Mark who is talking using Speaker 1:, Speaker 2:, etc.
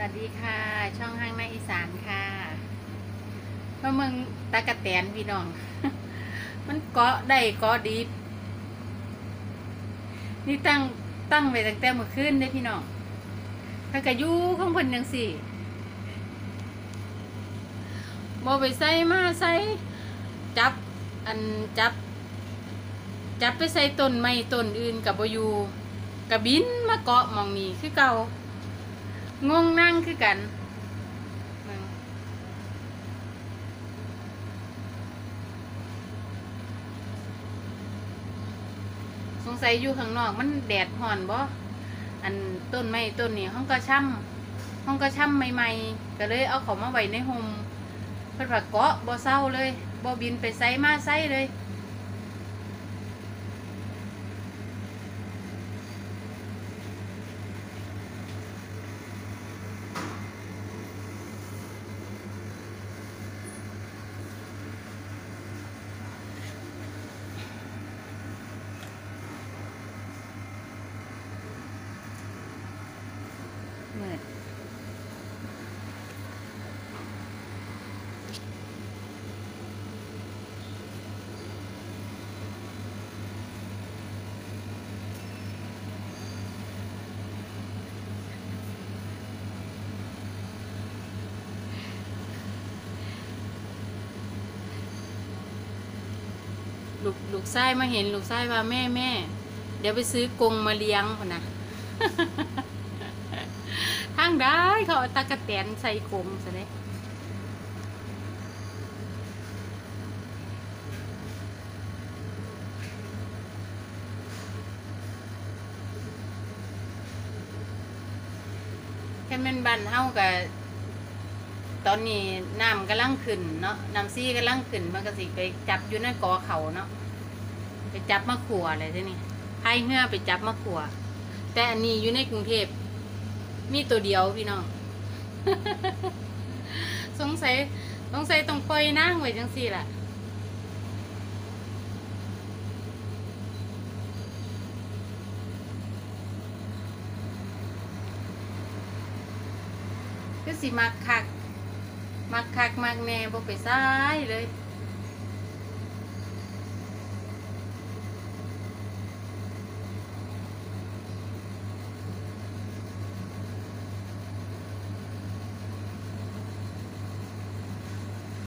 Speaker 1: วัสดีค่ะช่องห้างในอีสานค่ะเพราะมึงตะกะแตนพี่น้อง มันเกาะได้เกาะดีนี่ตั้งไว้ตั้งแต่เมื่อคืนได้พี่น้องถ้ากะยู่ของเพิ่นจังสี่บ่ไปใส่มาใส่จับอันจับไปใส่ต้นไม้ต้นอื่นกับบ่อยู่กะบินมาเกาะหม่องนี้คือเก่างงนั่งคือกันสงสัยอยู่ข้างนอกมันแดดห่อนบ่อันต้นไม้ต้นนี้ห้องก็ช่ำใหม่ๆก็เลยเอาเขามาไว้ในโฮมเพิ่นว่าเกาะบ่เศร้าเลยบ่บินไปไสมาไสเลยมืดลูกชายมาเห็นลูกชายว่าแม่เดี๋ยวไปซื้อกรงมาเลี้ยงพุ่นน่ะ ทางได้เขาเอาตะกะแตนใส่กรงซะเด้แค่แม่นบ้านเฮาก็ตอนนี้น้ำกำลังขึ้นเนาะน้ำซีกำลังขึ้นมันก็สิไปจับอยู่ในกอเขาเนาะไปจับมะขัวอะไรทีนี้พายเรือไปจับมะขัวแต่อันนี้อยู่ในกรุงเทพมีตัวเดียวพี่น้อง สงสัยต้องปล่อยนางไว้จังซี่ล่ะก็สิมักคักมักแน่บ่ไปซ้ายเลย